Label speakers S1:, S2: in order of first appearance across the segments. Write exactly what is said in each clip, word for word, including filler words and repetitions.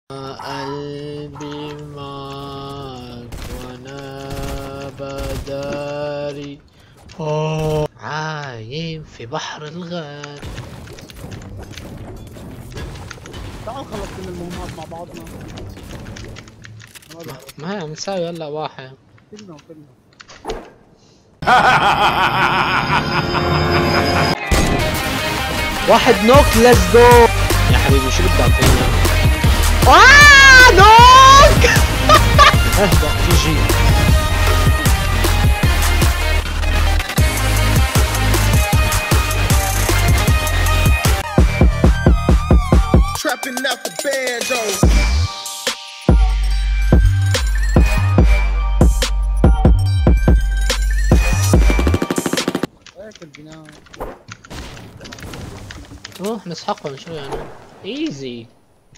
S1: قلبي معك وانا بداري اوه عايم في بحر الغار.
S2: تعال خلص كل المهمات مع بعضنا.
S1: ما, ما هي مساوي هلا واحد
S2: كلنا كلنا.
S1: واحد نوك ليتس جو يا حبيبي. شو بدك فينا؟ آه نوك اهدأ تيجي.
S3: Trapping out the bando.
S2: هيك البناء.
S1: روح نسحقهم شو يعني؟ ايزي.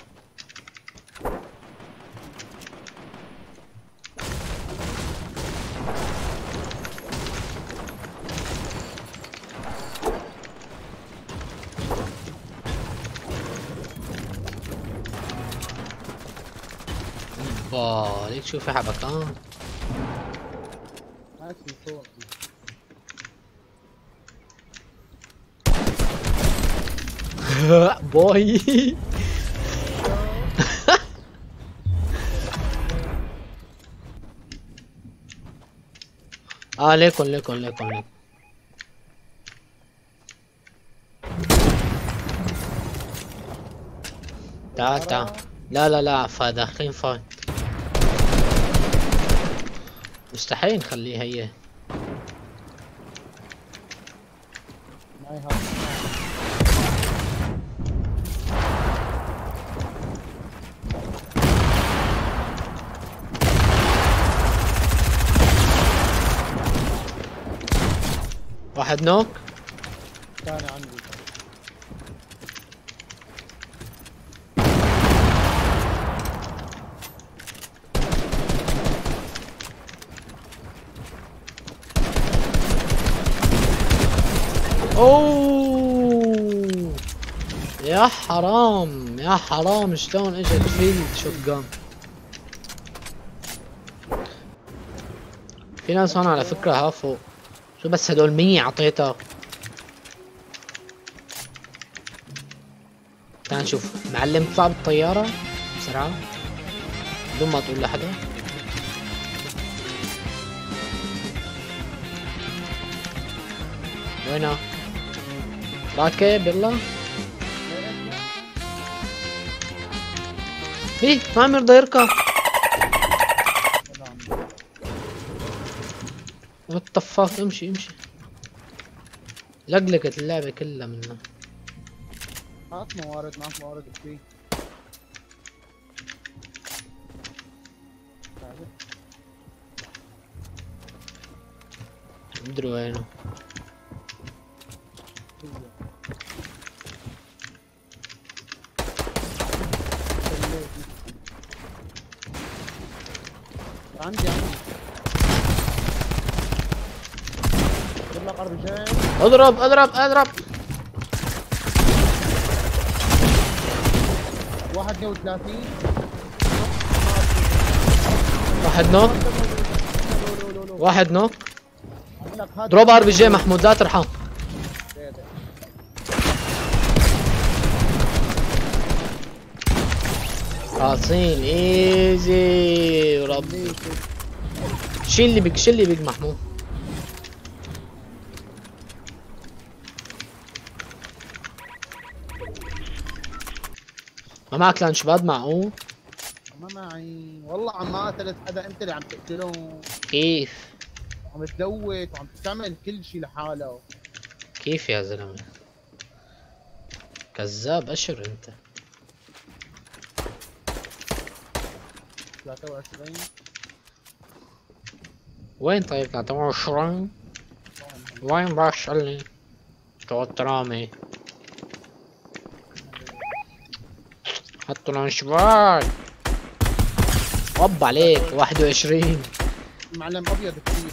S1: اوه ليك شو في حبكان.
S2: هاك من فوق.
S1: بوي اه ليكن ليكن ليكن ليكن تعال تعال. لا لا لا فا داخلين فايت. مستحيل نخليها هي.
S2: معي هاك.
S1: واحد نوك.
S2: ثاني عندي.
S1: اوه يا حرام يا حرام شلون اجت فيلد شوت جان. في ناس هون على فكرة ها فوق. شو بس هدول مية عطيتها. تعال نشوف معلم اطلع بالطيارة بسرعة بدون ما تقول لحدا. وينه؟ راكب يلا. ايه ما عم يرضى يركب. وات فاك. امشي امشي. لقلقت اللعبة كلها منها.
S2: هات موارد. معك موارد كثير.
S1: مدري وينه.
S2: عندي عندي. جيب لك اربي جي.
S1: اضرب اضرب اضرب.
S2: واحد مية وثلاثين.
S1: واحد نوك. واحد نوك.
S2: عندك هات.
S1: دروب ار بي جي محمود لا ترحم. خالصين ايزي وربي. شيل اللي بك شيل اللي بك محمود. ما معك لانش باد معقول؟
S2: ما معي والله. عم ما قتلت حدا. انت اللي عم تقتلهم.
S1: كيف؟
S2: عم تلوت وعم تعمل كل شيء لحاله.
S1: كيف يا زلمه؟ كذاب اشر انت.
S2: ثلاثة وعشرين.
S1: وين طيب ثلاثة وعشرين؟ وين باشلني؟ توترامي. حطوا لانشباد. رب عليك. واحد وعشرين.
S2: معلم ابيض كثير.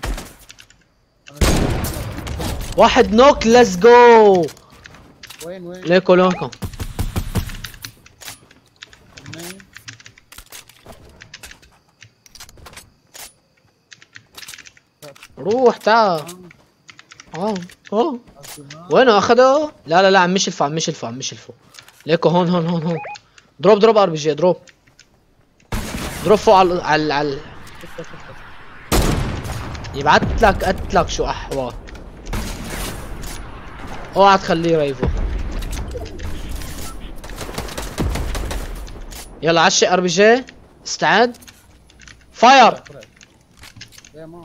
S1: واحد نوك ليتس جو.
S2: وين وين؟
S1: ليكو لونكو.
S2: اثنين
S1: روح تعال. اه اه وينه اخده؟ لا لا لا عم مشلفه عم مشلفه عم مشلفه. ليكو هون هون هون هون. دروب دروب ار بي جي دروب. دروب فوق على على على يبعت لك قتلك شو احوال. اوعى تخليه ريفو. يلا عشق ار بي جي. استعد. فاير.
S2: يا ما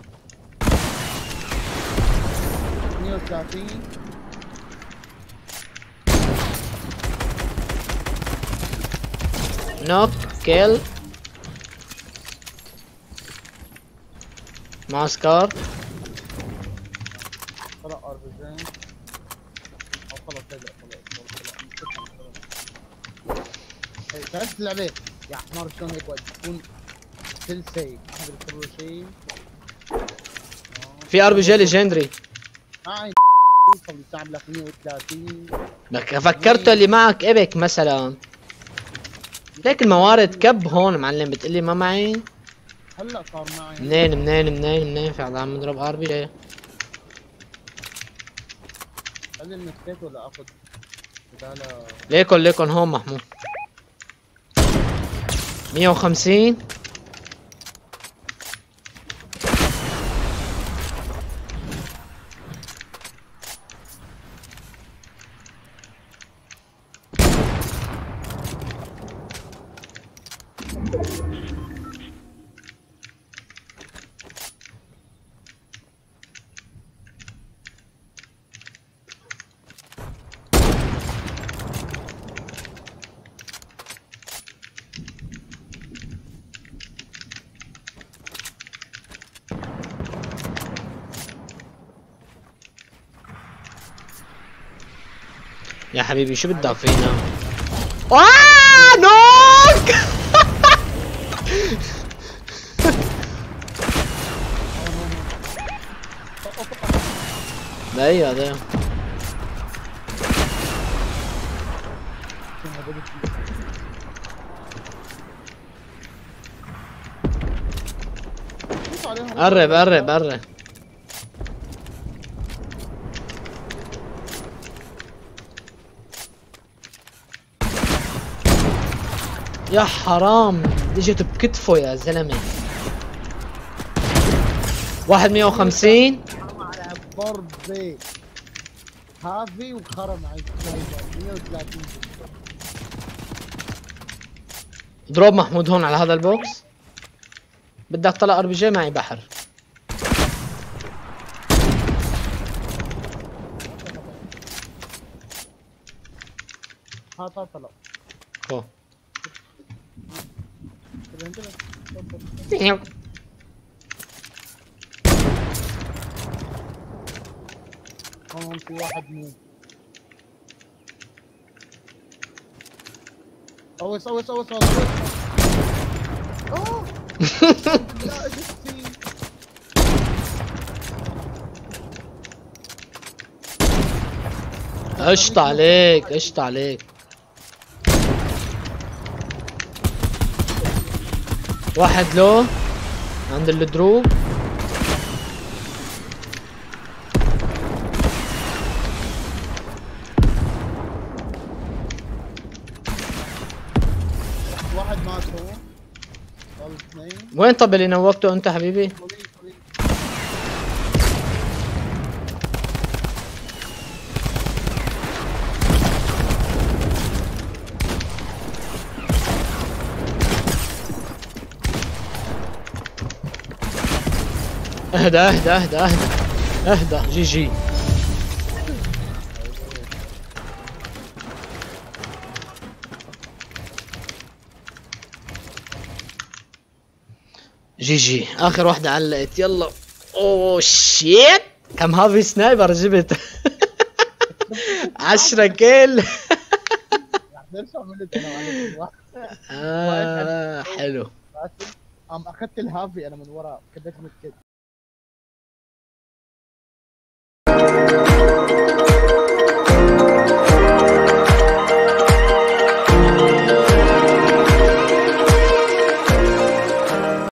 S2: اثنين وثلاثين.
S1: نوك كيل. ماسكار.
S2: طلع ار بي جي. او خلص هلا خلص خلص. تعرف اللعبة يا حمار شلون هيك وقت تكون كل سيف ما حدا بيصير شيء.
S1: في ار بي جي ليجندري.
S2: معي يوصل يستعمل لك مية وثلاثين.
S1: لك فكرته اللي معك ايبك مثلا. ليك الموارد كب هون معلم بتقلي ما معي.
S2: هلا صار معي.
S1: منين منين منين منين في عم نضرب ار بي جي.
S2: خلي المسكات ولا اخذ بدالها.
S1: ليكن ليكن هون محمود. مية وخمسين. يا حبيبي شو بدك فينا؟ آه نوك. دقيقة دقيقة. قرب قرب قرب. يا حرام اجت بكتفه يا زلمه. واحد مية وخمسين.
S2: على ضربة هافي وخرم على مية وثلاثين.
S1: دروب محمود هون على هذا البوكس. بدك طلع ار بي جي معي بحر.
S2: هات هات طلع.
S1: اوه
S2: هون في واحد مو. اوس اوس اوس اوس. اوه لا اجتي.
S1: قشط عليك قشط عليك. واحد لو عند الدروب.
S2: واحد مات هو. ضل اثنين.
S1: وين طب اللي نوقته انت حبيبي؟ اهدى اهدى اهدى اهدى اهدى. جي جي. جي جي. اخر وحدة علقت. يلا. اوه شيت. كم هافي سنايبر جبت. عشرة كيل. آه حلو.
S2: قام اخذت الهافي انا من ورا كبيت مسكت.